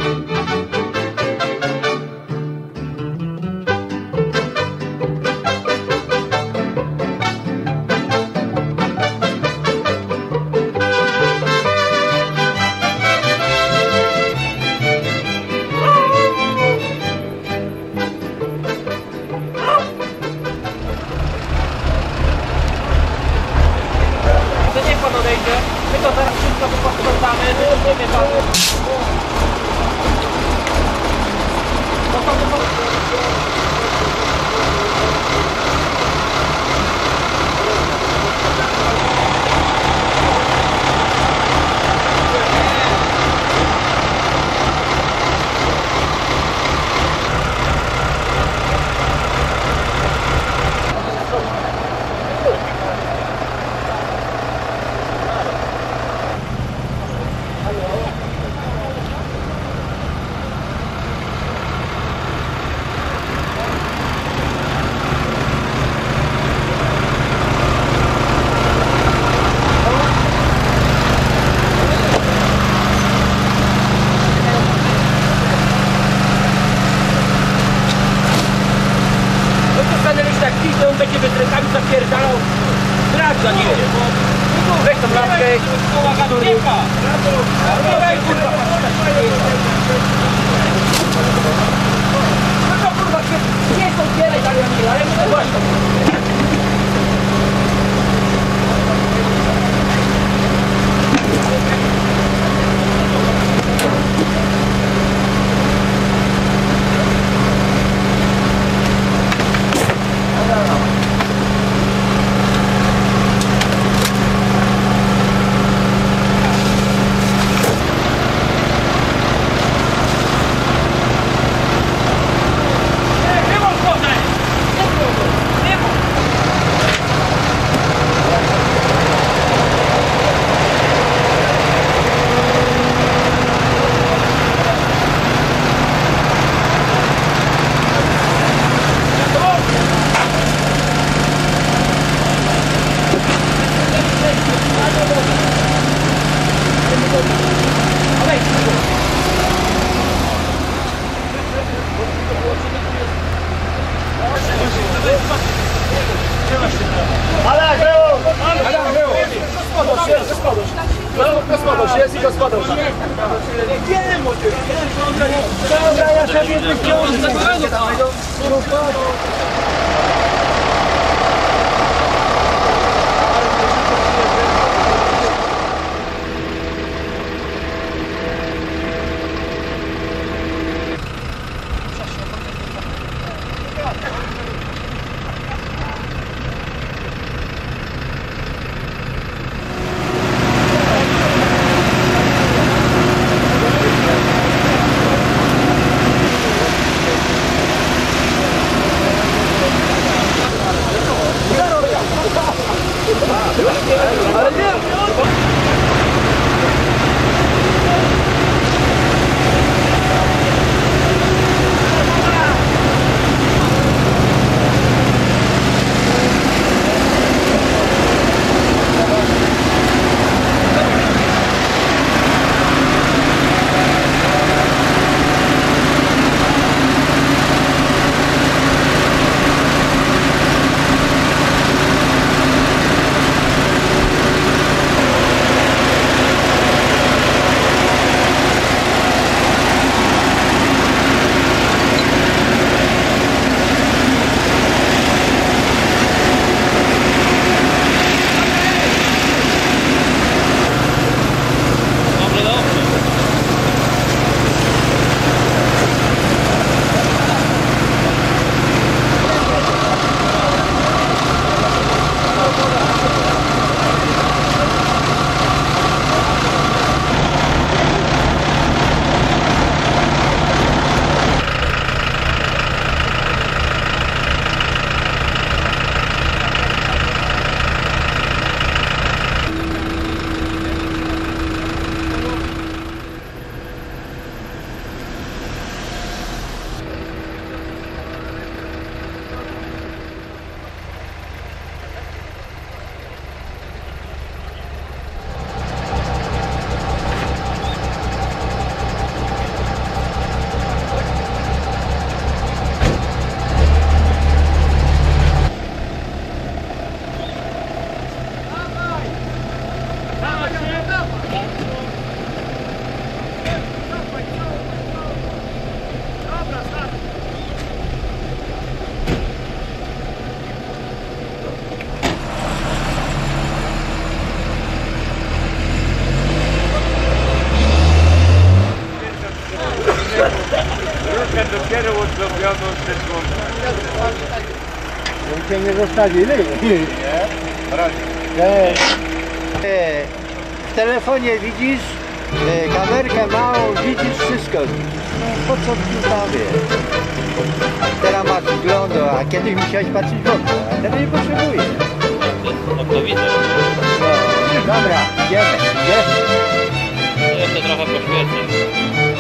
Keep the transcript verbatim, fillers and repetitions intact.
My to zaraz wszystko posprzątamy, wyciągniemy panu. No to my to... On będzie wytrękami zapierdalał. Brak za nim. Weź tą lampkę. No to kurwa, nie są otwieraj dalej, ale nie właśnie. Ale było! Ale było! Gospodarz, jest, gospodarz! Gospodarz, jest i gospodarz! Wiem o tym! Dobra, ja sobie wyciągnę! Thank you. cię nie zostawili. Nie? Na razie. Nie. W telefonie widzisz e, kamerkę małą, widzisz wszystko. No po co tu tam jest? Teraz masz wglądu, a kiedyś musiałeś patrzeć w okno, a teraz nie potrzebujesz. No to widzę. No, dobra, idziemy, idziemy. Jeszcze trochę poświecę.